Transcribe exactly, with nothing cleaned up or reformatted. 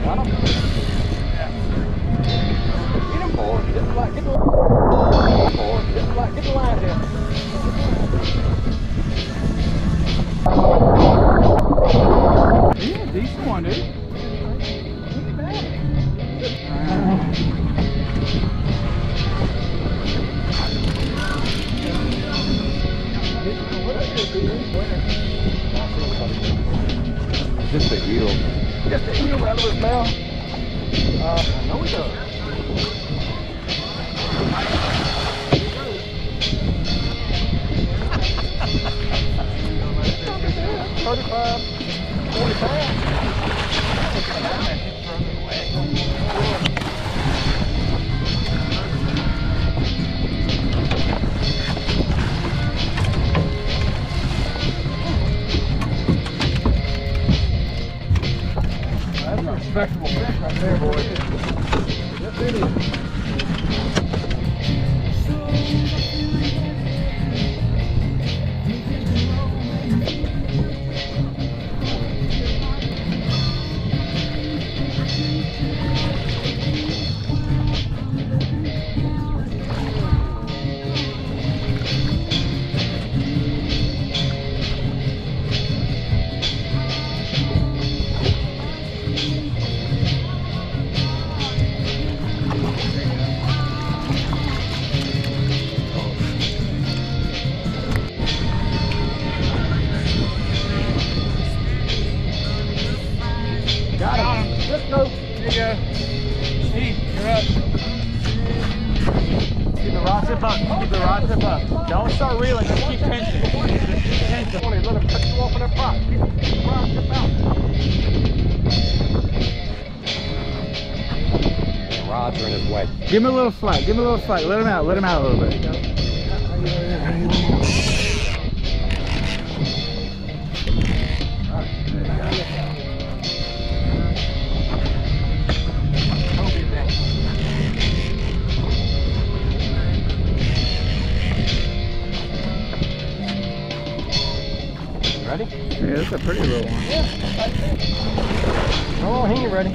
Got him? Yeah. Get him, boy. Get the line. Get the line. Boy, get the line. Get the line here. Yeah, decent one, dude. Ain't bad. Just a eel. Just a eel out of his mouth. Uh, I know he does. thirty-five, forty pounds. That's a respectable fish right there, boy. Yes, it is. Keep the rod tip up. Keep the rod tip up. Don't start reeling. Just keep pinching. Just keep pinching. Let him cut you off in that prop. Keep the rod tip out. The rods are in his way. Give him a little flight. Give him a little flight. Let him out. Let him out a little bit. Ready? Yeah, that's a pretty little one. Yeah. Come on, he ain't ready.